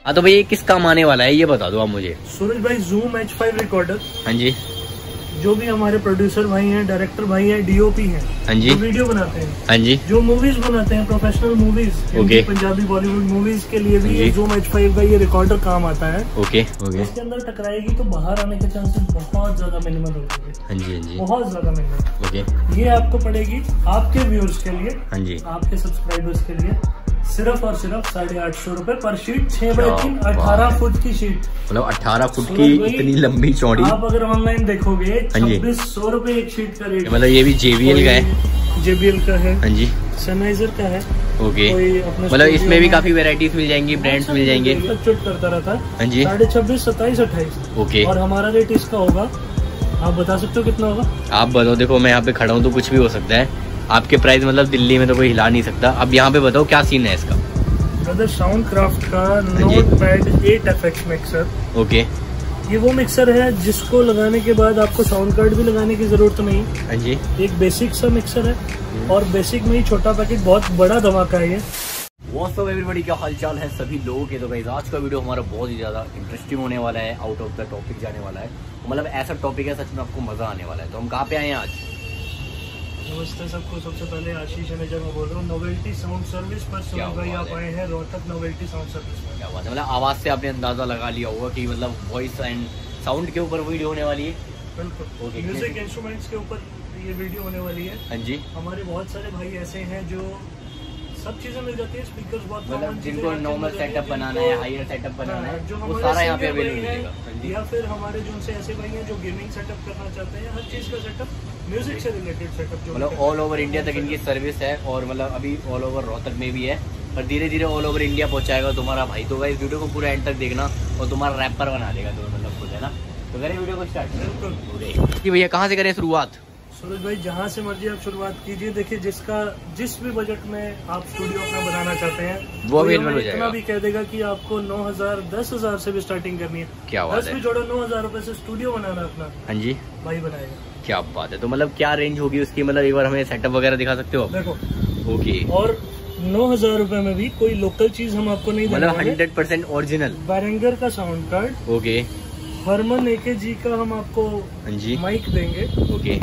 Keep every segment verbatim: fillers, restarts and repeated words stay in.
हाँ तो भैया किस काम आने वाला है ये बता दो आप मुझे। सूरज भाई जूम एच फाइव रिकॉर्डर। हाँ जी। जो भी हमारे प्रोड्यूसर भाई हैं, डायरेक्टर भाई हैं, डीओपी हैं, हाँ जी, वीडियो बनाते हैं, हाँ जी, जो मूवीज बनाते हैं, professional movies, okay, Punjabi Bollywood movies के लिए भी ये जूम एच फाइव का ये रिकॉर्डर काम आता है। Okay okay. इसके अंदर टकराएगी तो बाहर आने के चांसेस बहुत ज्यादा मिनिमम हो जाएंगे। हाँ जी, हाँ जी, बहुत ज्यादा मिनिमम। ओके। ये आपको पड़ेगी आपके व्यूअर्स के लिए, हाँ जी, आपके सब्सक्राइबर्स के लिए सिर्फ और सिर्फ साढ़े आठ सौ रूपए पर शीट, छह बाई तीन अठारह फुट की शीट, मतलब अठारह फुट की इतनी लंबी चौड़ी। आप अगर ऑनलाइन देखोगे छब्बीस सौ रूपए एक शीट का रेट। मतलब ये भी जेबीएल का है, जेबीएल का है, हाँ जी, सनराइजर का है, ओके। मतलब इसमें भी काफी वेराइटीज मिल जाएंगी, ब्रांड्स मिल जाएंगे। फ्लक्चुएट करता रहता है, हाँ जी, साढ़े छब्बीस, सत्ताईस, अट्ठाईस, ओके। और हमारा रेट इसका होगा, आप बता सकते हो कितना होगा? आप बताओ। देखो मैं यहाँ पे खड़ा हूँ तो कुछ भी हो सकता है, आपके प्राइस मतलब दिल्ली में तो कोई हिला नहीं सकता। अब यहाँ पे बताओ क्या सीन है इसका। ब्रदर साउंड क्राफ्ट का notepad eight F X mixer, okay. ये वो मिक्सर है जिसको लगाने के बाद आपको साउंड कार्ड भी लगाने की जरूरत नहीं। हाँ जी। एक बेसिक सा मिक्सर है और बेसिक में ही छोटा पैकेट, बहुत बड़ा धमाका है ये। व्हाट्स अप एवरीबॉडी, क्या हालचाल है सभी लोगों के। तो गाइस आज का वीडियो हमारा बहुत ही ज्यादा इंटरेस्टिंग होने वाला है, आउट ऑफ द टॉपिक जाने वाला है। मतलब ऐसा टॉपिक है सच में आपको मजा आने वाला है। तो हम कहाँ पे आए हैं आज? नमस्ते सबको। सबसे पहले आशीष है जब मैं बोल रहा हूँ नोवेल्टी साउंड सर्विस पर। सूरज भाई आप आए हैं रोहतक नोवेल्टी साउंड सर्विस में। क्या बात है, मतलब आवाज से आपने अंदाजा लगा लिया होगा कि मतलब वॉइस एंड साउंड के ऊपर वीडियो होने वाली है। बिल्कुल, ओके। म्यूजिक इंस्ट्रूमेंट्स के ऊपर ये वीडियो होने वाली है। हाँ जी। हमारे बहुत सारे भाई ऐसे हैं जो सब चीजें मिल जाती है, स्पीकर्स बहुत, मतलब जिनको नॉर्मल सेटअप बनाना है, हायर सेटअप बनाना है, जो वो सारा यहाँ पे अवेलेबल है। या फिर हमारे जो उनसे ऐसे भाई हैं जो गेमिंग सेटअप करना चाहते हैं, हर चीज का सेटअप, म्यूजिक से रिलेटेड सेटअप, जो मतलब ऑल ओवर इंडिया तक इनकी सर्विस है। और मतलब अभी ऑल ओवर रोहतक में भी है और धीरे धीरे ऑल ओवर इंडिया पहुंचाएगा तुम्हारा भाई। तो गाइस वीडियो को पूरा एंड तक देखना और तुम्हारा रैपर बना देगा तो मतलब खुद, है ना। तो करें वीडियो को स्टार्ट। भैया कहाँ से करें शुरुआत? सूरज भाई जहाँ से मर्जी आप शुरुआत कीजिए। देखिए जिसका जिस भी बजट में आप स्टूडियो अपना बनाना चाहते हैं वो अवेलेबल हो जाएगा। इतना भी कह देगा कि आपको नौ हजार दस हजार से भी स्टार्टिंग करनी है। क्या बात है, दस भी जोड़ो, नौ हजार रूपए से स्टूडियो बनाना अपना। हाँ जी, भाई बनाएगा। क्या बात है। तो मतलब क्या रेंज होगी उसकी, मतलब एक बार हमें सेटअप वगैरह दिखा सकते हो? देखो, ओके। और नौ हजार रूपए में भी कोई लोकल चीज हम आपको नहीं, मतलब हंड्रेड परसेंट ओरिजिनल बैरेंगर का sound card, okay. Harman A K G का हम आपको माइक देंगे, ओके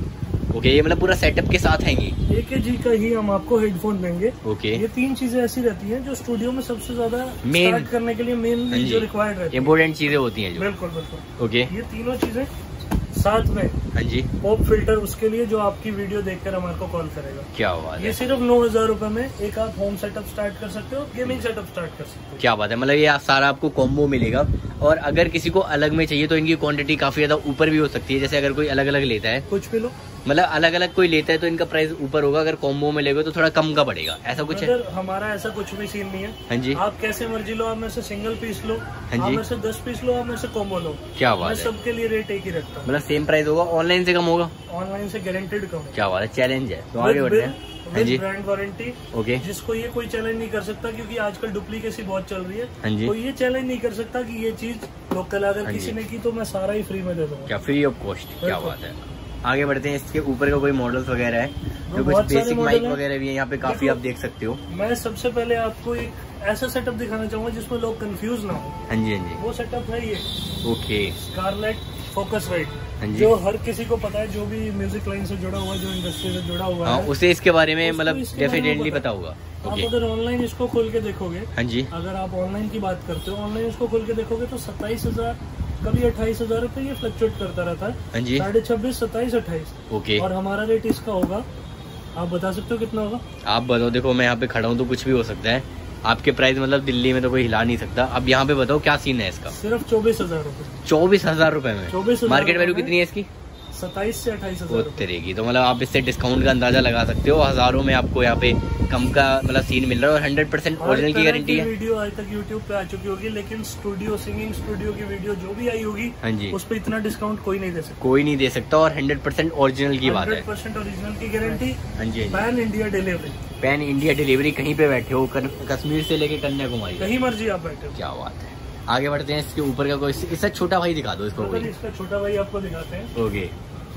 ओके। ये मतलब पूरा सेटअप के साथ हैंगी। एके जी का ही हम आपको हेडफोन देंगे, ओके। ये तीन चीजें ऐसी रहती हैं जो स्टूडियो में सबसे ज्यादा मेन करने के लिए मेन जो रिक्वायर्ड रहती है, इम्पोर्टेंट चीजें होती हैं जो। बिल्कुल बिल्कुल, ओके। ये तीनों चीजें साथ में। हाँ जी। पॉप फिल्टर उसके लिए जो आपकी वीडियो देखकर हमारे को कॉल करेगा। क्या बात है। ये सिर्फ नौ हजार रूपए में एक आप होम सेटअप स्टार्ट कर सकते हो, गेमिंग सेटअप स्टार्ट कर सकते हो। क्या बात है, मतलब ये सारा आपको कॉम्बो मिलेगा। और अगर किसी को अलग में चाहिए तो इनकी क्वांटिटी काफी ज्यादा ऊपर भी हो सकती है। जैसे अगर कोई अलग अलग लेता है, कुछ भी लो, मतलब अलग अलग कोई लेता है तो इनका प्राइस ऊपर होगा। अगर कॉम्बो में लेगा तो थोड़ा कम का पड़ेगा, ऐसा कुछ है? हमारा ऐसा कुछ भी सीन नहीं है। हाँ जी। आप कैसे मर्जी लो, आप में से सिंगल पीस लो, हाँ जी, आप में से दस पीस लो, आप में से कॉम्बो लो। क्या बात है, सबके लिए रेट एक ही रखता है। मतलब सेम प्राइस होगा, ऑनलाइन से कम होगा? ऑनलाइन से गारंटेड कम। क्या बात है, चैलेंज है। तो आगे बढ़ते हैं। हाँ जी, ब्रांड वारंटी, ओके। जिसको ये कोई चैलेंज नहीं कर सकता क्योंकि आजकल डुप्लीकेसी बहुत चल रही है। हाँ जी। तो ये चैलेंज नहीं कर सकता कि ये चीज लोकल अगर किसी ने की तो मैं सारा ही फ्री में दे दूंगा। क्या फ्री ऑफ कॉस्ट? क्या बात है। आगे बढ़ते हैं। इसके ऊपर का कोई मॉडल्स वगैरह है जो कुछ बेसिक माइक वगैरह भी है यहाँ पे, काफी आप देख सकते हो। मैं सबसे पहले आपको एक ऐसा सेटअप दिखाना चाहूंगा जिसमें लोग कंफ्यूज ना हो। हाँ जी, हाँ जी। वो सेटअप है ये, ओके। स्कारलेट फोकस राइट, हाँ जी, जो हर किसी को पता है, जो भी म्यूजिक लाइन से जुड़ा हुआ है, जो इंडस्ट्री से जुड़ा हुआ है, उसे इसके बारे में मतलब डेफिनेटली पता होगा। आप अगर ऑनलाइन इसको खोल के देखोगे, हाँ जी, अगर आप ऑनलाइन की बात करते हो, ऑनलाइन इसको खोल के देखोगे तो सत्ताईस हजार कभी अट्ठाईस हजार रूपए ये फ्लक्चुएट करता रहता है। हाँ जी, साढ़े छब्बीस, सत्ताईस, अट्ठाईस, ओके। और हमारा रेट इसका होगा, आप बता सकते हो कितना होगा? आप बताओ। देखो मैं यहाँ पे खड़ा हूँ तो कुछ भी हो सकता है, आपके प्राइस मतलब दिल्ली में तो कोई हिला नहीं सकता। अब यहाँ पे बताओ क्या सीन है इसका? सिर्फ चौबीस हजार रूपए। चौबीस हजार रूपए में? चौबीस। मार्केट वैल्यू कितनी है इसकी? सत्ताईस से अट्ठाईस हजार तरीकी। तो मतलब आप इससे डिस्काउंट का अंदाजा लगा सकते हो। हजारों में आपको यहाँ पे कम का मतलब सीन मिल रहा है और हंड्रेड परसेंट ओरिजिनल की गारंटी है। वीडियो आज तक यूट्यूब पे आ चुकी होगी, लेकिन स्टूडियो सिंगिंग स्टूडियो की वीडियो जो भी आई होगी, हाँ जी, उस पर इतना डिस्काउंट कोई नहीं दे सकता। कोई नहीं दे सकता और हंड्रेड परसेंट ओरिजिनल की बात है। हंड्रेड परसेंट ओरिजिनल की गारंटी। हाँ जी। Pan India delivery. Pan India delivery, कहीं पे बैठे हो, कश्मीर से लेके कन्याकुमारी, कहीं मर्जी आप बैठे हो। क्या बात है। आगे बढ़ते हैं। इसके ऊपर का कोई इससे छोटा भाई दिखा दो इसको। इसका छोटा भाई आपको दिखाते हैं, ओके।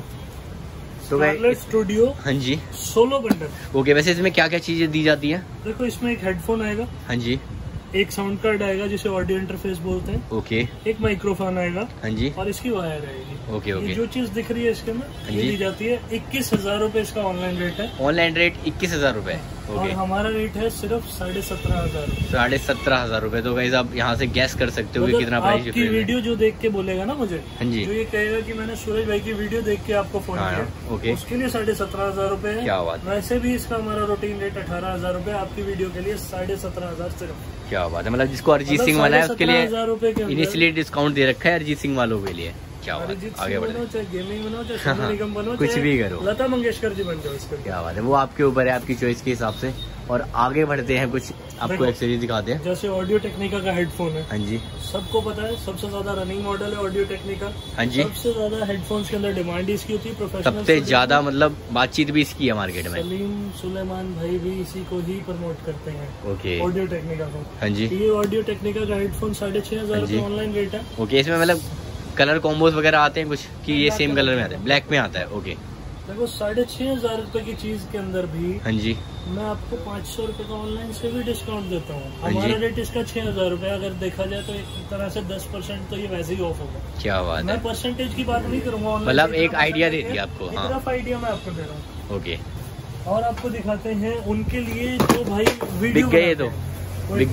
तो स्टूडियो, हाँ जी, सोलो बंडल, ओके। वैसे इसमें क्या क्या चीजें दी जाती है? देखो इसमें एक हेडफोन आएगा, हाँ जी, एक साउंड कार्ड आएगा जिसे ऑडियो इंटरफेस बोलते हैं। ओके। एक माइक्रोफोन आएगा। हाँ जी। और इसकी वायर आएगी। Okay okay. जो चीज दिख रही है इसके अंदर ये दी जाती है। इक्कीस हजार रूपए इसका ऑनलाइन रेट है। ऑनलाइन रेट इक्कीस हजार रूपए और हमारा रेट है सिर्फ साढ़े सत्रह हजार साढ़े सत्रह हजार रूपए। तो गाइस आप यहाँ से गैस कर सकते हो कि कितना प्राइस आपकी वीडियो जो देख के बोलेगा ना मुझे, हाँ जी, जो ये कहेगा कि मैंने सूरज भाई की वीडियो देख के आपको फोन हाँ, किया, ओके, उसके लिए साढ़े सत्रह हजार रूपए है। क्या बात। वैसे भी इसका हमारा रूटीन रेट अठारह हजार रूपए, आपकी वीडियो के लिए साढ़े सत्रह हजार सिर्फ। क्या बात है। मतलब जिसको अरिजीत सिंह वाला है उसके लिए हजार रूपए के इनिशियली डिस्काउंट दे रखा है अरिजीत सिंह वालों के लिए। क्या बात है। आगे बढ़ो, चाहे गेमिंग बनो, चाहे सोनू निगम बनो, कुछ भी करो, लता मंगेशकर जी बन जाओ इसका। क्या बात है। वो आपके ऊपर है, आपकी चॉइस के हिसाब से। और आगे बढ़ते हैं, कुछ आपको एक्सेसरीज दिखाते हैं। जैसे ऑडियो टेक्निका का हेडफोन है। हाँ जी। सबको पता है सबसे ज्यादा रनिंग मॉडल है ऑडियो टेक्निका। हाँ जी। सबसे ज्यादा हेडफोन्स के अंदर डिमांड इसकी होती है। प्रोफेशनल सबसे ज्यादा मतलब बातचीत भी इसकी है मार्केट में। सलीम सुलेमान भाई भी इसी को ही प्रमोट करते हैं। ओके। ऑडियो टेक्निका को। हाँ जी। ये ऑडियो टेक्निका का हेडफोन साढ़े छह हजार रूपए ऑनलाइन रेट है। ओके। इसमें मतलब कलर कॉम्बोज वगैरह आते हैं कुछ कि ये सेम कलर में आता है, ब्लैक में आता है। ओके। देखो साढ़े छह हजार रूपए की चीज के अंदर भी हाँ जी मैं आपको पाँच सौ रूपये का ऑनलाइन से भी डिस्काउंट देता हूँ। हमारा रेट इसका छह हजार रूपए, अगर देखा जाए तो एक तरह से दस परसेंट तो ये वैसे ही ऑफ होगा। क्या बात है। मैं परसेंटेज की बात नहीं करूँगा, मतलब एक आइडिया दे दिया आपको। हाँ, सिर्फ आइडिया मैं आपको दे रहा हूँ। ओके। और आपको दिखाते हैं उनके लिए जो भाई वीडियो बिक गए, तो बिक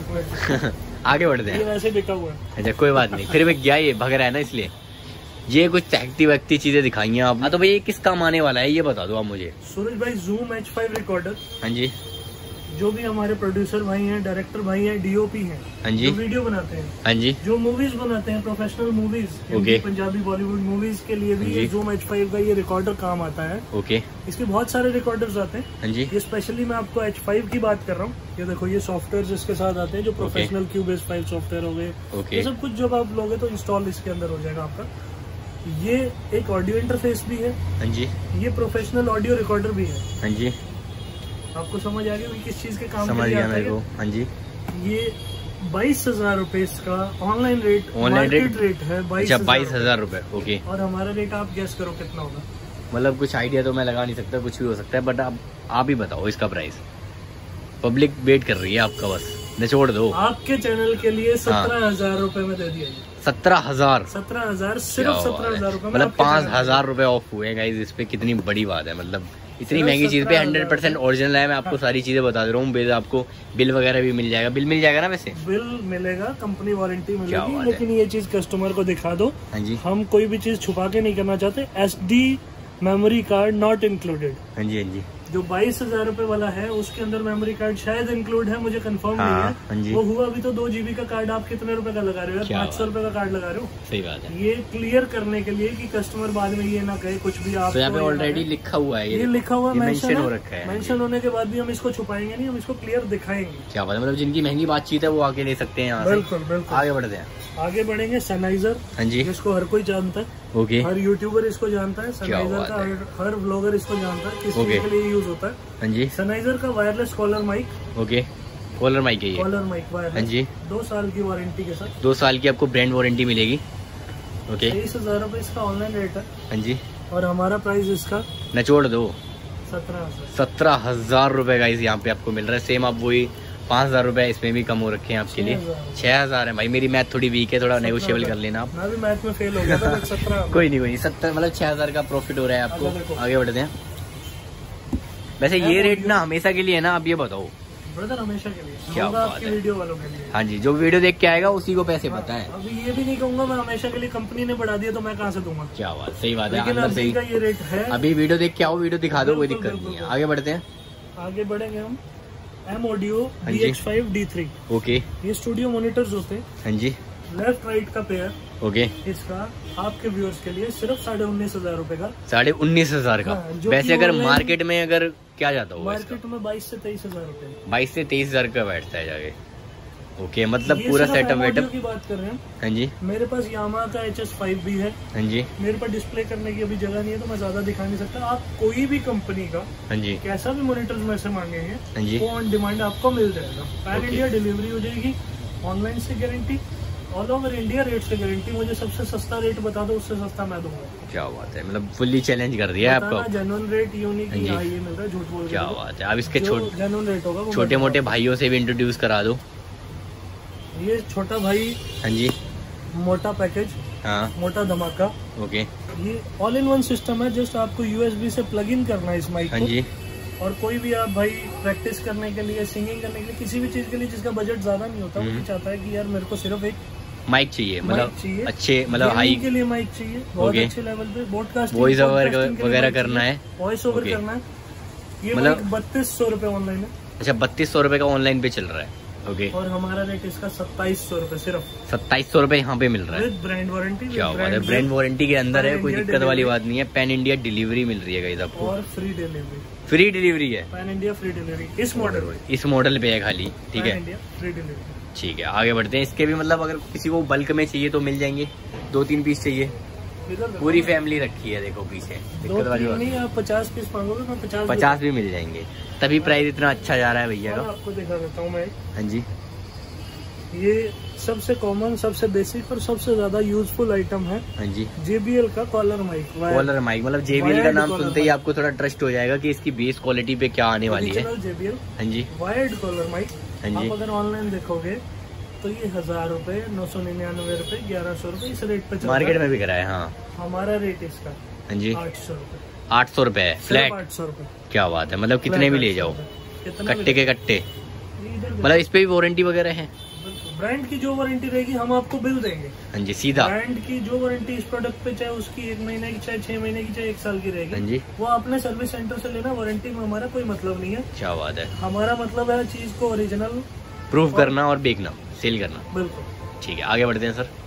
गए। आगे बढ़ते हैं। वैसे बिका हुआ है। अच्छा कोई बात नहीं, फिर बिक गया, ये भग रहा है ना इसलिए। ये कुछ तहकती वहकती चीजें दिखाई हैं आप। हाँ तो भैया किस काम आने वाला है ये बता दो आप मुझे। सूरज भाई जूम एच फाइव रिकॉर्डर। हाँ जी। जो भी हमारे प्रोड्यूसर भाई हैं, डायरेक्टर भाई हैं, डीओपी हैं, हाँ जी, जो वीडियो बनाते हैं, हाँ जी, जो मूवीज बनाते हैं, professional movies, okay, Punjabi Bollywood movies के लिए भी ये जूम एच फाइव का ये रिकॉर्डर काम आता है। ओके। इसके बहुत सारे रिकॉर्डर्स आते हैं। हाँ जी। ये स्पेशली मैं आपको एच फाइव की बात कर रहा हूँ। ये देखो ये सॉफ्टवेयर इसके साथ आते हैं, जो प्रोफेशनल क्यूबेस फाइव सॉफ्टवेयर हो गए, ये सब कुछ जब आप लोगे तो इंस्टॉल इसके अंदर हो जाएगा आपका। ये एक ऑडियो इंटरफेस भी है। हाँ जी। ये प्रोफेशनल ऑडियो रिकॉर्डर भी है। हाँ जी। आपको समझ आ गया किस चीज के काम समझ गया मेरे को। हाँ जी। ये बाईस हजार रूपए इसका online rate, online rate rate है बाईस बाईस हजार रूपए। ओके। और हमारा रेट आप गेस करो कितना होगा। मतलब कुछ आइडिया तो मैं लगा नहीं सकता, कुछ भी हो सकता है, बट आप आप ही बताओ इसका प्राइस। पब्लिक वेट कर रही है आपका, बस निचोड़ दो। आपके चैनल के लिए सत्रह हजार रूपए में दे दिया। सत्रह हजार सत्रह हजार सिर्फ सत्रह हजार रूपए मतलब पाँच हजार रूपए ऑफ हुए गाइस इस पे। कितनी बड़ी बात है। मतलब इतनी महंगी चीज पे हंड्रेड परसेंट ओरिजिनल है। मैं आपको सारी चीजें बता दे रहा हूँ। बिल आपको बिल वगैरह भी मिल जाएगा। बिल मिल जाएगा ना वैसे? बिल मिलेगा, कंपनी वारंटी मिलेगी, लेकिन ये चीज कस्टमर को दिखा दो। हाँ जी। हम कोई भी चीज छुपा के नहीं करना चाहते। S D memory card not included. हाँ जी। हाँ जी। जो बाईस हजार रूपए वाला है उसके अंदर मेमोरी कार्ड शायद इंक्लूड है, मुझे कंफर्म हाँ, नहीं है। हाँ जी। वो हुआ भी तो दो जीबी का कार्ड आप कितने रुपए का लगा रहे हो? पाँच सौ रुपए का कार्ड लगा रहे हो। सही बात है। ये क्लियर करने के लिए कि कस्टमर बाद में ये ना कहे कुछ भी। आप तो यहाँ पे ऑलरेडी लिखा हुआ है, ये लिखा हुआ मेंशन हो रखा है। मेंशन होने के बाद भी हम इसको छुपाएंगे नहीं, हम इसको क्लियर दिखाएंगे। क्या बात है। मतलब जिनकी महंगी बातचीत है वो आके ले सकते हैं यहाँ से। बिल्कुल बिल्कुल। आगे बढ़ते हैं। आगे बढ़ेंगे। सनराइजर। हाँ जी। जिसको हर कोई जानता है। ओके। हर यूट्यूबर इसको जानता है। सनराइजर का हर, हर ब्लॉगर इसको जानता है किस चीज के लिए यूज होता है। हाँ जी। सनराइजर का wireless collar mic. Okay. Collar mic है ये। Collar mic wireless. हाँ जी। दो साल की वारंटी के साथ। दो साल की आपको ब्रांड वारंटी मिलेगी। ओके। तेईस हजार रूपए इसका ऑनलाइन रेट है। हाँ जी। और हमारा प्राइस इसका निचोड़ दो सत्रह हजार सत्रह हजार रूपए का इस यहाँ पे आपको मिल रहा है। सेम आप वही पाँच हजार रूपए इसमें भी कम हो रखे हैं आपके लिए। छह हजार है भाई। मेरी मैथ थोड़ी वीक है, थोड़ा नेगोशिएबल कर लेना आप। मैं भी मैथ में फेल हो गया था। सत्रह कोई नहीं कोई नहीं। सत्तर मतलब छह हजार का प्रॉफिट हो रहा है आपको। आगे बढ़ते हैं। वैसे ये रेट ना हमेशा के लिए है ना? आप ये बताओ। ब्रदर हमेशा के लिए। क्या बात है। वीडियो वालों के लिए। हाँ जी। जो वीडियो देख के आएगा उसी को पैसे पता है। अभी ये भी नहीं कहूंगा मैं हमेशा के लिए, कंपनी ने बढ़ा दिया तो मैं कहाँ से दूंगा। क्या बात। सही बात है। लेकिन अंदर से का ये रेट है। अभी वीडियो देख के आओ, वीडियो दिखा दो, कोई दिक्कत नहीं है। आगे बढ़ते हैं। आगे बढ़ेंगे हम। M audio D X five D three. Okay. ये स्टूडियो मॉनिटर्स होते हैं। हाँ जी। लेफ्ट राइट का पेयर। ओके। इसका आपके व्यूअर्स के लिए सिर्फ साढ़े उन्नीस हजार रूपए का। साढ़े उन्नीस हजार का। हाँ, वैसे अगर मार्केट में अगर क्या जाता होगा? मार्केट में बाईस से तेईस हजार रूपए। बाईस से तेईस हजार का बैठता है जाके। ओके। मतलब पूरा सेटअप वेटअप की बात कर रहे हैं। हाँ जी। मेरे पास यामा का एच एस फाइव भी है। हाँ जी। मेरे पास डिस्प्ले करने की अभी जगह नहीं है तो मैं ज्यादा दिखा नहीं सकता। आप कोई भी कंपनी का हाँ जी कैसा भी मॉनिटर्स में से मांगेंगे हाँ जी वो ऑन डिमांड आपको मिल जाएगा। पैन इंडिया डिलीवरी हो जाएगी। ऑनलाइन से guarantee, all over India rate से गारंटी। मुझे सबसे सस्ता रेट बता दो, उससे सस्ता मैं दूंगा। क्या बात है। मतलब फुल्ली चैलेंज कर दिया है आपको। जेन्युइन रेट यूनिक ये मिल रहा है, झूठ बोल। क्या बात है। आप इसके छोटे जेन्युइन रेट होगा। छोटे मोटे भाइयों से भी इंट्रोड्यूस करा दो। ये छोटा भाई, हाँ जी, मोटा पैकेज, हाँ, मोटा धमाका। ओके, ये ऑल इन वन सिस्टम है, जस्ट आपको यूएसबी से प्लग इन करना है इस माइक को। हाँ जी। और कोई भी आप भाई प्रैक्टिस करने के लिए, सिंगिंग करने के लिए, किसी भी चीज के लिए जिसका बजट ज्यादा नहीं होता, वो चाहता है कि यार मेरे को सिर्फ एक माइक चाहिए, मतलब अच्छे, मतलब हाई के लिए माइक चाहिए, बहुत अच्छे लेवल पे ब्रॉडकास्ट वॉइस ओवर वगैरह करना है, वॉइस ओवर करना है। ये मतलब बत्तीस सौ रूपये ऑनलाइन है। अच्छा, बत्तीस सौ रूपये का ऑनलाइन पे चल रहा है। ओके, और हमारा रेट इसका सत्ताईस सौ रूपये, सिर्फ सत्ताईस सौ रूपये यहाँ पे मिल रहा है, ब्रांड वारंटी। क्या बात है, ब्रांड वारंटी के अंदर है, कोई दिक्कत वाली बात नहीं है। पैन इंडिया डिलीवरी मिल रही है गाइस आपको, और फ्री डिलीवरी, फ्री डिलीवरी है, पैन इंडिया फ्री डिलीवरी इस मॉडल इस मॉडल पे है खाली, ठीक है, फ्री डिलीवरी। ठीक है, आगे बढ़ते हैं। इसके भी मतलब अगर किसी को बल्क में चाहिए तो मिल जाएंगे, दो तीन पीस चाहिए, पूरी फैमिली रखी है, देखो पीछे, दिक्कत वाली बात नहीं। आप पचास पीस मांगोगे, मैं पचास पचास भी मिल जाएंगे, तभी प्राइस इतना अच्छा जा रहा है भैया का। आपको दिखा देता हूँ मैं। हाँ जी, ये सबसे कॉमन, सबसे बेसिक और सबसे ज्यादा यूजफुल आइटम है। हाँ जी, जेबीएल का कॉलर माइक। कॉलर माइक मतलब जेबीएल का नाम सुनते ही आपको थोड़ा ट्रस्ट हो जाएगा कि इसकी बेस क्वालिटी पे क्या आने वाली है। जेबीएल, हाँ जी, वायर्ड कॉलर माइक। हाँ जी, आप अगर ऑनलाइन देखोगे तो ये हजार रूपए, नौ सौ निन्यानवे रूपए, ग्यारह सौ रूपए, इस रेट पे मार्केट में भी करा है। हाँ, हमारा रेट इसका, हाँ जी, आठ सौ रूपये, आठ सौ रूपये फ्लैट, आठ सौ रूपये। क्या बात है, मतलब कितने भी ले जाओ, कट्टे के कट्टे। मतलब इस पे भी वारंटी वगैरह है? ब्रांड की जो वारंटी रहेगी हम आपको बिल देंगे। हाँ जी, सीधा ब्रांड की जो वारंटी इस प्रोडक्ट पे, चाहे उसकी एक महीने की, चाहे छह महीने की, चाहे एक साल की रहेगी। हाँ जी, वो अपने सर्विस सेंटर से लेना, वारंटी में हमारा कोई मतलब नहीं है। क्या बात है, हमारा मतलब है चीज को ओरिजिनल प्रूव करना और बेचना, सेल करना। बिल्कुल, ठीक है, आगे बढ़ते हैं सर।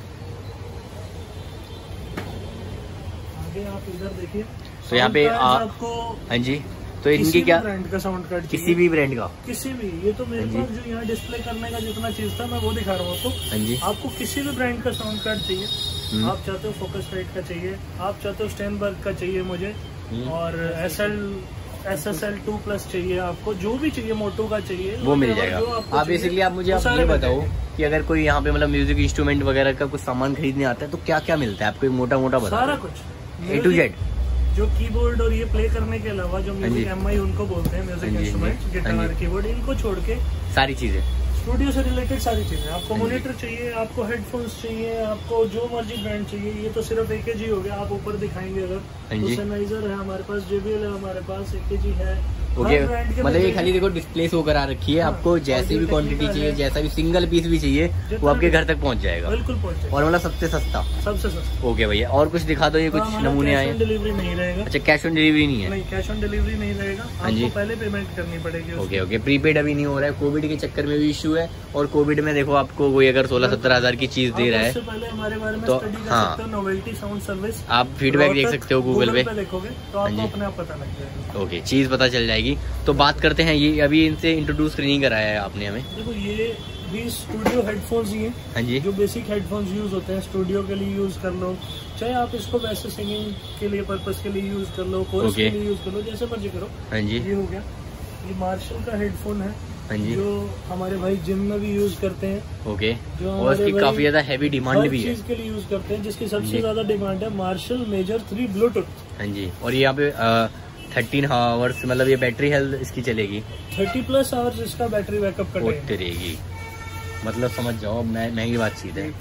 आगे आप इधर देखिए, तो यहाँ पे आपको, हाँ जी, तो इनकी क्या ब्रांड का साउंड कार्ड, किसी भी ब्रांड का, किसी भी, ये तो मेरे पास जो यहाँ डिस्प्ले करने का जितना चीज था मैं वो दिखा रहा हूँ आपको। हाँ जी, आपको किसी भी ब्रांड का साउंड कार्ड चाहिए, आप चाहते हो फोकस राइट का चाहिए, आप चाहते हो स्टेनबर्ग का चाहिए मुझे, और S L S S L two plus चाहिए, आपको जो भी चाहिए, मोटो का चाहिए, वो मिल जाएगा। आप बेसिकली आप मुझे आप ये बताओ कि अगर कोई यहाँ पे मतलब म्यूजिक इंस्ट्रूमेंट वगैरह का कुछ सामान खरीदने आता है तो क्या क्या मिलता है आपको, एक मोटा मोटा बता। सारा कुछ, ए टू जेड, जो कीबोर्ड और ये प्ले करने के अलावा जो म्यूजिक एमआई उनको बोलते हैं, म्यूजिक इंस्ट्रूमेंट, गिटार, कीबोर्ड, इनको छोड़ के सारी चीजें, स्टूडियो से रिलेटेड सारी चीजें। आपको मॉनिटर चाहिए, आपको हेडफोन्स चाहिए, आपको जो मर्जी ब्रांड चाहिए, ये तो सिर्फ एक ही हो गया। आप ऊपर दिखाएंगे अगर, तो सनराइजर है हमारे पास, जेबीएल है हमारे पास, एक जी है। ओके, मतलब ये खाली देखो डिस्प्ले शो करा रखी है, आपको जैसी भी क्वांटिटी चाहिए, जैसा भी सिंगल पीस भी चाहिए, वो आपके घर तक पहुंच जाएगा। बिल्कुल पहुंच जाएगा, और मतलब सबसे सस्ता, सबसे सस्ता। ओके भैया, और कुछ दिखा दो, ये कुछ नमूने आए। डिलीवरी नहीं रहेगा। अच्छा, कैश ऑन डिलीवरी नहीं है? नहीं, कैश ऑन डिलीवरी नहीं रहेगा, आपको पहले पेमेंट करनी पड़ेगी। ओके ओके, प्रीपेड अभी नहीं हो रहा है, कोविड के चक्कर में भी इश्यू है, और कोविड में देखो आपको कोई अगर सोलह सत्तर हजार की चीज दे रहा है पहले हमारे बारे में तो हाँ, नोवेल्टी साउंड सर्विस आप फीडबैक देख सकते हो गूगल पे, देखोगे तो आपको अपने आप पता लग जाएगा। ओके, चीज पता चल जाएगी। तो बात करते हैं, ये अभी इनसे इंट्रोड्यूस नहीं कराया है आपने हमें। देखो, ये भी स्टूडियो हेडफोन्स ही हैं। हाँ जी, जो बेसिक हेडफोन्स यूज होते हैं, स्टूडियो के लिए यूज कर लो, चाहे आप इसको वैसे सिंगिंग के लिए पर्पस के लिए यूज कर लो, कोरस के लिए यूज कर लो, जैसे मर्जी करो। हाँ जी, ये हो गया। ये मार्शल का हेडफोन है, हाँ जी, जो हमारे भाई जिम में भी यूज करते हैं। ओके, और इसकी काफी ज्यादा हैवी डिमांड भी है, चीज के लिए यूज करते हैं, जिसकी सबसे ज्यादा डिमांड है मार्शल मेजर थ्री ब्लूटूथ। हाँ जी, और यहाँ पे थर्टीन आवर्स मतलब ये बैटरी हेल्थ इसकी चलेगी, थर्टी प्लस आवर्स इसका बैटरी बैकअप रहेगी। मतलब समझ जाओ, महंगी बात चीज है,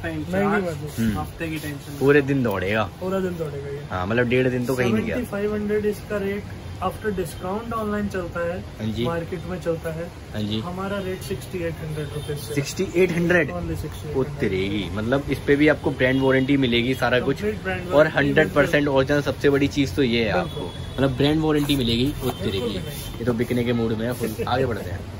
हफ्ते की टेंशन, पूरे दिन दौड़ेगा, पूरा दिन दौड़ेगा ये। हाँ, मतलब डेढ़ दिन तो कहीं नहीं गया। फाइव हंड्रेड इसका रेट आफ्टर डिस्काउंट ऑनलाइन चलता है, हाँ जी, मार्केट में चलता है। हाँ जी, हमारा rate sixty eight hundred rupees, sixty eight hundred रहेगी। मतलब इस पे भी आपको ब्रांड वारंटी मिलेगी, सारा कुछ, और हंड्रेड परसेंट ओरिजिनल। सबसे बड़ी चीज तो ये है, आपको मतलब ब्रांड वारंटी मिलेगी, उतनी रहेगी। ये तो बिकने के मूड में है फुल। आगे बढ़ते हैं,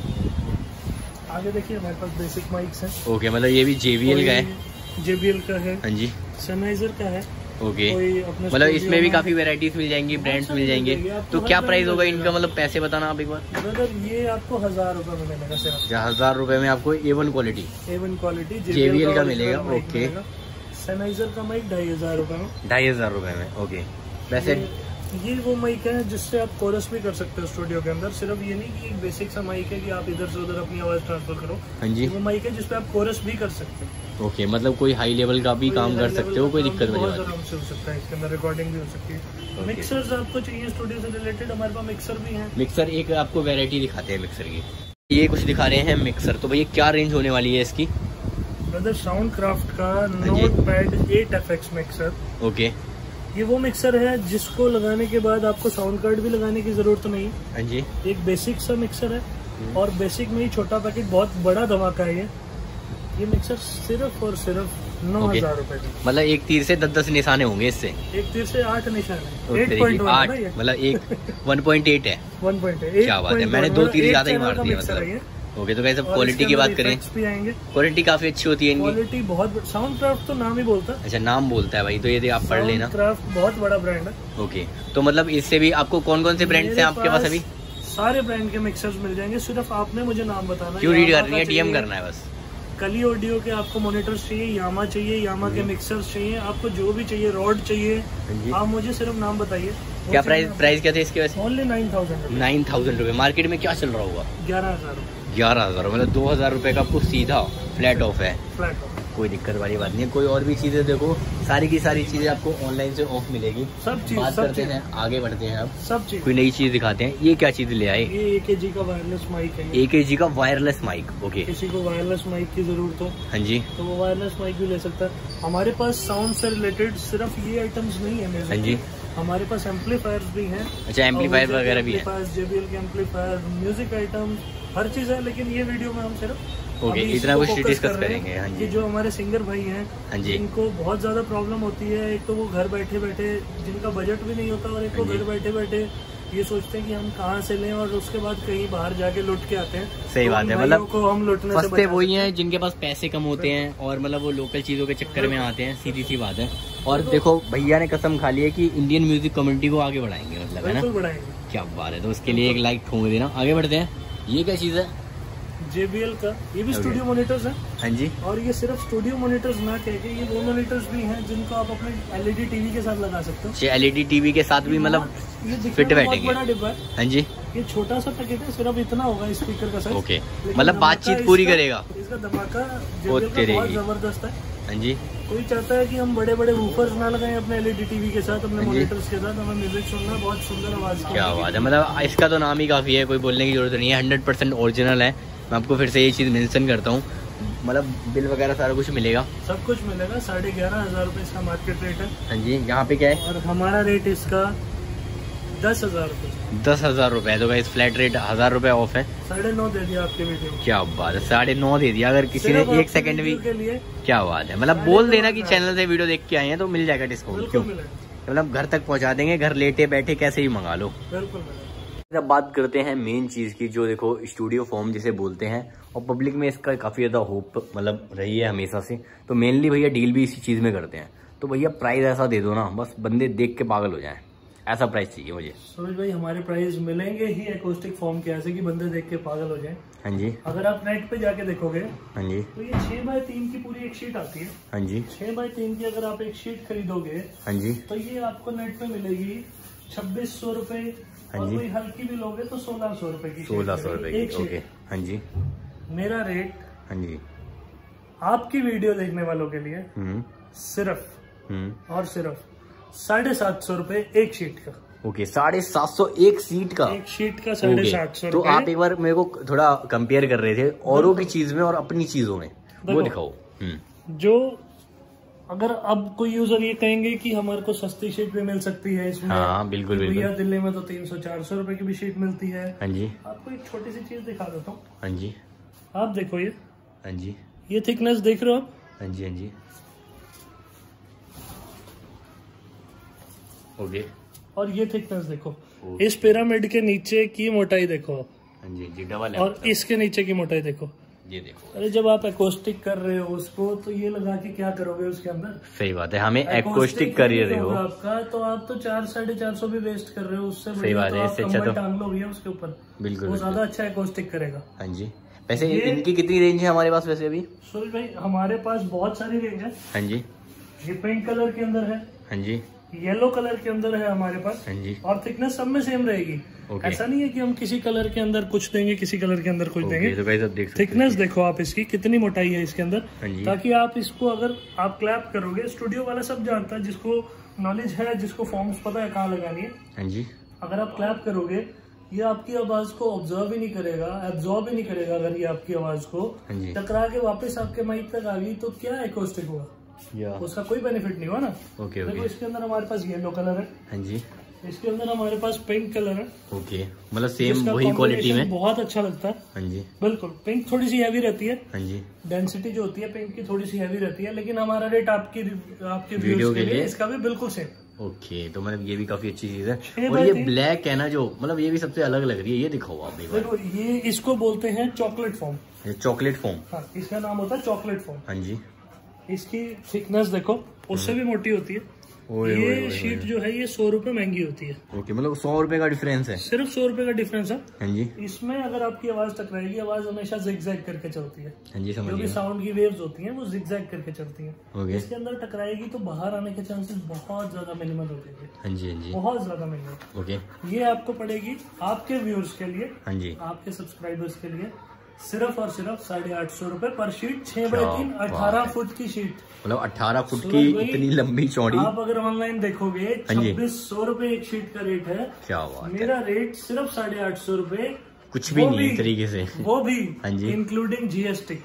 आगे देखिए हमारे पास बेसिक माइक्स हैं। ओके, मतलब ये भी जेबीएल का है, जेबीएल का है, हाँ जी, सनराइजर का है। ओके, मतलब इसमें भी काफी वेराइटीज मिल जाएंगी, ब्रांड्स मिल जाएंगे। तो क्या प्राइस होगा इनका, मतलब पैसे बताना आप एक बार। ब्रदर, ये आपको हजार रूपए में मिलेगा सिर्फ, हजार रूपए में आपको A one quality, A one quality JBL का मिलेगा। ओके, सनराइजर का माइक ढाई हजार रूपए में, ढाई हजार रूपए में। ओके, वैसे ये वो माइक है जिससे आप कोरस भी कर सकते हो स्टूडियो के अंदर। सिर्फ ये नहीं कि एक बेसिक सा माइक है कि आप इधर से उधर अपनी आवाज ट्रांसफर करो। हाँ जी, वो माइक है जिसपे आप कोरस भी कर सकते हो। ओके, मतलब कोई हाई लेवल का भी काम कर सकते हो, कोई दिक्कत नहीं आराम से हो सकता है। इसके अंदर रिकॉर्डिंग भी हो सकती है। मिक्सर्स आपको चाहिए स्टूडियो से रिलेटेड, हमारे पास मिक्सर भी है। मिक्सर एक आपको वेरायटी दिखाते हैं मिक्सर की, ये कुछ दिखा रहे हैं मिक्सर। तो भैया क्या रेंज होने वाली है इसकी? ब्रदर साउंड क्राफ्ट का notepad eight F X mixer. Okay, ये वो मिक्सर है जिसको लगाने के बाद आपको साउंड कार्ड भी लगाने की जरूरत नहीं। हाँ जी, एक बेसिक सा मिक्सर है और बेसिक में ही छोटा पैकेट, बहुत बड़ा धमाका है ये। ये मिक्सर सिर्फ और सिर्फ नौ हजार रूपए की। मतलब एक तीर से दस दस निशाने होंगे इससे। एक तीर से आठ निशाने, आठ मतलब एक वन पॉइंट एट है। वन पॉइंट एट क्या बात है, मैंने दो तीर ज्यादा ही मार दिया मतलब। ओके, तो कैसे क्वालिटी की बात करें, क्वालिटी काफी अच्छी होती है इनकी। क्वालिटी बहुत, साउंड क्राफ्ट तो नाम ही बोलता है। अच्छा, नाम बोलता है भाई, तो ये आप पढ़ लेना। क्राफ्ट बहुत बड़ा ब्रांड है। ओके, तो मतलब इससे भी आपको कौन कौन से ब्रांड हैं आपके पास अभी? सारे ब्रांड के मिक्सर्स मिल जाएंगे, सिर्फ आपने मुझे नाम बताना। क्यों रीड करनी है, डीएम करना है बस। कली ऑडियो के आपको मॉनिटर्स चाहिए, यामा चाहिए, यामा के मिक्सर्स चाहिए, आपको जो भी चाहिए, रॉड चाहिए, आप मुझे सिर्फ नाम बताइए। क्या प्राइस प्राइस क्या थे इसके वैसे? Only nine thousand nine thousand रुपए। मार्केट में क्या चल रहा होगा? ग्यारह हजार ग्यारह हजार मतलब दो हजार रुपए का आपको सीधा फ्लैट ऑफ है। फ्लैट ऑफ, कोई दिक्कत वाली बात नहीं है। कोई और भी चीजें देखो, सारी की सारी चीजें आपको ऑनलाइन से ऑफ मिलेगी। सब चीज बात सब करते हैं, आगे बढ़ते हैं अब। सब चीज, कोई नई चीज दिखाते हैं। ये क्या चीज ले आए? ये ए के जी का वायरलेस माइक है। ए के जी का वायरलेस माइक। ओके, किसी को वायरलेस माइक की जरूरत हो, हाँ जी, तो वो वायरलेस माइक भी ले सकता है। हमारे पास साउंड से रिलेटेड सिर्फ ये आइटम्स नहीं है मेरे। हाँ जी, हमारे पास एम्पलीफायर्स भी हैं। अच्छा, एम्पलीफायर वगैरह भी है। जेबीएल के एम्पलीफायर, म्यूजिक आइटम, हर चीज है। लेकिन ये वीडियो में हम सिर्फ ओके इतना कुछ डिस्कस करेंगे। हाँ जी, जो हमारे सिंगर भाई हैं, हाँ जी, इनको बहुत ज्यादा प्रॉब्लम होती है। एक तो वो घर बैठे बैठे, जिनका बजट भी नहीं होता, और एक तो घर बैठे बैठे ये सोचते हैं कि हम कहाँ से लें, और उसके बाद कहीं बाहर जाके लुट के आते हैं। सही बात है, मतलब को हम लुटने से फंसते वही हैं जिनके पास पैसे कम होते हैं, और मतलब वो लोकल चीजों के चक्कर में आते हैं। सीधी सी बात है। और देखो, भैया ने कसम खा ली है कि इंडियन म्यूजिक कम्युनिटी को आगे बढ़ाएंगे, मतलब है ना, बढ़ाएंगे। क्या बात है, तो उसके लिए एक लाइक ठोंक देना। आगे बढ़ते हैं। ये क्या चीज है? जेबीएल का, ये भी स्टूडियो मॉनिटर्स है। हाँ जी, और ये सिर्फ स्टूडियो मॉनिटर्स ना कह के, ये वो मॉनिटर्स भी हैं जिनको आप अपने एलईडी टीवी के साथ लगा सकते हो। एलईडी टीवी के साथ भी मतलब फिट बैठेंगे। बड़ा डिब्बा है। हाँ जी, ये छोटा सा पैकेट है, सिर्फ इतना होगा स्पीकर का साइज। ओके, मतलब बातचीत पूरी करेगा। इसका धमाका जेबीएल का बहुत जबरदस्त है। हाँ जी, कोई चाहता है कि हम बड़े बड़े वूफर्स ना लगाएं अपने एलईडी टीवी के साथ, अपने मॉनिटर्स के साथ, हमें म्यूजिक सुनना, बहुत सुंदर आवाज। क्या बात है, मतलब इसका तो नाम ही काफी है, कोई बोलने की जरूरत नहीं है। हंड्रेड परसेंट ओरिजिनल है। मैं आपको फिर से ये चीज मेंशन करता हूँ, मतलब बिल वगैरह सारा कुछ मिलेगा, सब कुछ मिलेगा। साढ़े ग्यारह हजार रूपए इसका मार्केट रेट है। हाँ जी, यहाँ पे क्या है? और हमारा रेट इसका दस हजार रूपए। दस हजार रूपए तो इस फ्लैट रेट हजार रूपए ऑफ है। साढ़े नौ दे दिया आपके वीडियो में। क्या बात है, साढ़े नौ दे दिया। अगर किसी ने एक सेकंड भी के लिए, क्या बात है, मतलब बोल देना कि चैनल से वीडियो देख के आए हैं तो मिल जाएगा डिस्काउंट। क्यों, मतलब घर तक पहुँचा देंगे, घर लेटे बैठे कैसे ही मंगा लो। बिल्कुल। अब बात करते हैं मेन चीज की, जो देखो स्टूडियो फॉर्म जिसे बोलते हैं, और पब्लिक में इसका काफी ज्यादा होप मतलब रही है हमेशा से। तो मेनली भैया डील भी इसी चीज में करते हैं। तो भैया प्राइस ऐसा दे दो ना, बस बंदे देख के पागल हो जाएं, ऐसा प्राइस चाहिए मुझे। सूरज भाई, हमारे प्राइस मिलेंगे ही एकॉस्टिक फॉर्म के, ऐसे कि बंदे देख के पागल हो जाएं। हाँ जी, अगर आप नेट पे जाके देखोगे, हाँ जी, तो ये छह बाय तीन की पूरी एक शीट आती है। हाँ जी, छह बाय तीन की अगर आप एक शीट खरीदोगे, हाँ जी, तो ये आपको नेट पे मिलेगी छब्बीस सौ रूपये। और कोई हल्की भी लोगे तो सोलह सौ रूपये की। सोलह सौ रूपये की, ओके। हाँ जी, मेरा रेट, हाँ जी, आपकी वीडियो देखने वालों के लिए सिर्फ और सिर्फ साढ़े सात सौ रूपये एक शीट का। ओके, साढ़े सात सौ एक सीट का, एक शीट का साढ़े सात सौ। तो आप एक बार मेरे को थोड़ा कंपेयर कर रहे थे औरों की चीज में और अपनी चीजों में, वो दिखाओ। जो अगर अब कोई यूजर ये कहेंगे कि हमारे को सस्ती शीट भी मिल सकती है इसमें, हाँ बिल्कुल बिल्कुल, भैया दिल्ली में तो तीन सौ चार सौ रूपये की भी शीट मिलती है। हाँ जी, आपको एक छोटी सी चीज दिखा देता हूँ। हाँ जी, आप देखो ये, हाँ जी, ये थिकनेस देख रहे हो आप? हाँ जी, हाँ जी, ओके। और ये थिकनेस देखो, इस पिरामिड के नीचे की मोटाई देखो। हाँ जी जी, डबल है। और इसके नीचे की मोटाई देखो, ये देखो। अरे जब आप एकोस्टिक कर रहे हो उसको, तो ये लगा के क्या करोगे उसके अंदर? सही बात है, हमें एकोस्टिक कर रहे हो आपका, तो आप तो चार साढ़े चार सौ भी वेस्ट कर रहे हो। उससे सही बात है, इससे अच्छा तो टांग लो भैया उसके ऊपर, बिल्कुल वो ज्यादा अच्छा एकोस्टिक करेगा। हाँ जी, वैसे इनकी कितनी रेंज है हमारे पास वैसे अभी? सूरज भाई, हमारे पास बहुत सारी रेंज है। हाँ जी, ये पिंक कलर के अंदर है। हाँ जी, येलो कलर के अंदर है हमारे पास। हाँ जी, और थिकनेस सब में सेम रहेगी। ऐसा नहीं है कि हम किसी कलर के अंदर कुछ देंगे, किसी कलर के अंदर कुछ देंगे। तो गाइस आप देख सकते हैं, थिकनेस देखो आप इसकी कितनी मोटाई है इसके अंदर, हाँ जी, ताकि आप इसको अगर आप क्लैप करोगे, स्टूडियो वाला सब जानता है, जिसको नॉलेज है, जिसको फॉर्म्स पता है कहाँ लगानी है। हाँ जी, अगर आप क्लैप करोगे ये आपकी आवाज को ऑब्जर्व ही नहीं करेगा, एब्जॉर्ब ही नहीं करेगा। अगर ये आपकी आवाज को टकरा के वापस आपके माइक तक आ गई तो क्या एकॉस्टिक हुआ, उसका कोई बेनिफिट नहीं हुआ ना। ओके देखो ओके। इसके अंदर हमारे पास येलो कलर है। हाँ जी। इसके अंदर हमारे पास पिंक कलर है। ओके, मतलब सेम वही क्वालिटी में बहुत अच्छा लगता है। हाँ जी बिल्कुल। पिंक थोड़ी सी हैवी रहती है। हाँ जी, डेंसिटी जो होती है पिंक की थोड़ी सी हैवी रहती है, लेकिन हमारा रेट आपकी आपके वीडियो के लिए इसका भी बिल्कुल सेम। ओके, तो मतलब ये भी काफी अच्छी चीज है। और ये ब्लैक है ना जो, मतलब ये भी सबसे अलग लग रही है, ये दिखाओ आप एक बार। देखो ये इसको बोलते हैं चॉकलेट फॉर्म। चॉकलेट फॉर्म, हाँ, इसका नाम होता है चॉकलेट फॉर्म। हाँ जी। इसकी थिकनेस देखो उससे भी मोटी होती है। ओए, ये ओए, ओए, शीट जो है ये सौ रुपए महंगी होती है। ओके, मतलब सौ रुपए का डिफरेंस है, सिर्फ सौ रुपए का डिफरेंस है। हाँ जी। इसमें अगर आपकी आवाज टकराएगी, आवाज हमेशा जिगजैग करके चलती है। हाँ जी, समझ जो भी गया। साउंड की वेव्स होती हैं वो जिगजैग करके चलती हैं। ओके। इसके अंदर टकराएगी तो बाहर आने के चांसेस बहुत ज्यादा मिनिमल होते हैं। हाँ जी हाँ जी, बहुत ज्यादा मिनिमल। ओके। ये आपको पड़ेगी आपके व्यूअर्स के लिए, हाँ जी, आपके सब्सक्राइबर्स के लिए सिर्फ और सिर्फ साढ़े आठ सौ रूपये पर शीट। छह बाई तीन अठारह फुट की शीट, मतलब अठारह फुट की इतनी लंबी चौड़ी। आप अगर ऑनलाइन देखोगे छब्बीस सौ रूपये एक शीट का रेट है। क्या बात है। मेरा रेट सिर्फ साढ़े आठ सौ रूपये, कुछ भी नहीं एक तरीके से, वो भी हाँ जी, इंक्लूडिंग जीएसटी।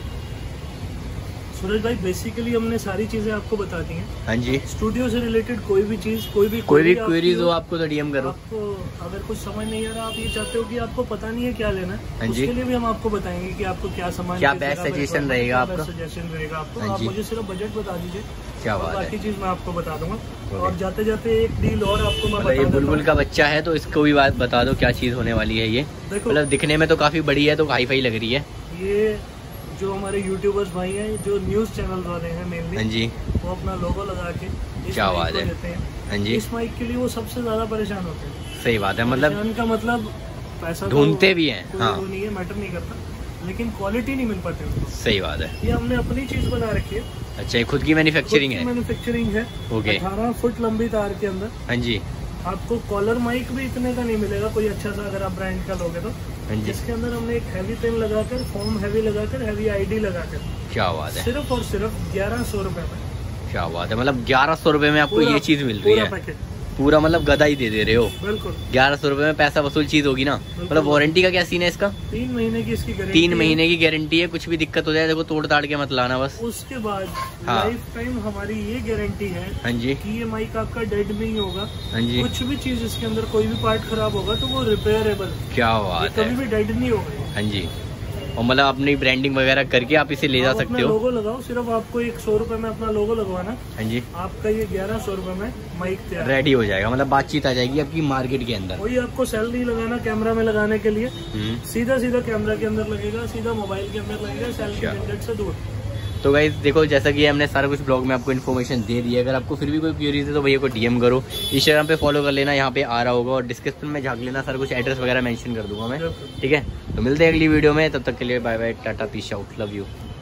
सूरज भाई बेसिकली हमने सारी चीजें आपको बता दी हैं। हाँ जी। स्टूडियो से रिलेटेड कोई भी चीज, कोई भी कोई भी क्वेरीज हो आपको तो डीएम करो। आपको अगर कुछ समझ नहीं आ रहा, आप ये चाहते हो कि आपको पता नहीं है क्या लेना है, हाँ जी, उसके लिए भी हम आपको बताएंगे कि आपको क्या सामान, क्या बेस्ट सजेशन रहेगा आपका, सजेशन रहेगा आपको। हाँ आप जी, मुझे सिर्फ बजट बता दीजिए, क्या बात है, बाकी चीज मैं आपको बता दूंगा। और जाते जाते एक डील और आपको मैं मतलब ये बुलबुल का बच्चा है तो इसको भी बात बता दो क्या चीज होने वाली है। ये मतलब दिखने में तो काफी बड़ी है, तो हाई फाई लग रही है। ये जो हमारे यूट्यूबर्स भाई हैं, जो न्यूज चैनल वाले हैं मेनली, हाँ जी, वो अपना लोगो लगा के क्या बात है देते हैं। हाँ जी, इस माइक के लिए वो सबसे ज्यादा परेशान होते हैं। सही बात है, मतलब का मतलब पैसा ढूंढते भी हैं, हाँ, नहीं है, मैटर नहीं करता, लेकिन क्वालिटी नहीं मिल पाती उनको। सही बात है। ये हमने अपनी चीज बना रखी है। अच्छा, ये खुद की मैन्युफैक्चरिंग है? मैन्युफैक्चरिंग है। ओके। अठारह फुट लंबी तार के अंदर। हाँ जी। आपको कॉलर माइक भी इतने का नहीं मिलेगा कोई अच्छा सा, अगर आप ब्रांड का लोगे तो। जिसके अंदर हमने एक हैवी पेन लगाकर, फोम हैवी लगाकर, हैवी आईडी लगाकर, क्या बात है, सिर्फ और सिर्फ ग्यारह सौ रुपए में। क्या बात है, मतलब ग्यारह सौ रुपए में आपको ये चीज मिल रही है, पूरा मतलब गदा ही दे दे रहे हो। बिल्कुल। ग्यारह सौ रुपए में पैसा वसूल चीज होगी ना। मतलब वारंटी का क्या सीन है इसका? तीन महीने की इसकी गारंटी। तीन महीने की गारंटी है, कुछ भी दिक्कत हो जाए देखो तोड़ ताड़ के मत लाना बस। उसके बाद हाँ, लाइफ टाइम हमारी ये गारंटी है, हाँ जी, कि ये माइक आपका डेड नहीं होगा। हाँ जी, कुछ भी चीज इसके अंदर कोई भी पार्ट खराब होगा तो वो रिपेयरेबल। क्या बात है, कभी भी डेड नहीं होगा। हाँ जी, और मतलब अपनी ब्रांडिंग वगैरह करके आप इसे ले जा सकते हो। लोगो लगाओ, सिर्फ आपको एक सौ रुपए में अपना लोगो लगवाना। हाँ जी, आपका ये ग्यारह सौ रुपए में माइक तैयार रेडी हो जाएगा, मतलब बातचीत आ जाएगी आपकी मार्केट के अंदर। वही आपको सेल नहीं लगाना कैमरा में लगाने के लिए, सीधा सीधा कैमरा के अंदर लगेगा, सीधा मोबाइल के अंदर लगेगा, सेल के झंझट से दूर। तो गाइस देखो, जैसा कि हमने सारा कुछ ब्लॉग में आपको इन्फॉर्मेशन दे दी है। अगर आपको फिर भी कोई क्यूरीज है तो भैया को डीएम करो, इंस्टाग्राम पे फॉलो कर लेना, यहाँ पे आ रहा होगा, और डिस्क्रिप्शन में झाँक लेना, सारा कुछ एड्रेस वगैरह मेंशन कर दूंगा मैं। ठीक है, तो मिलते हैं अगली वीडियो में, तब तक के लिए bye bye, tata, peace out, love you.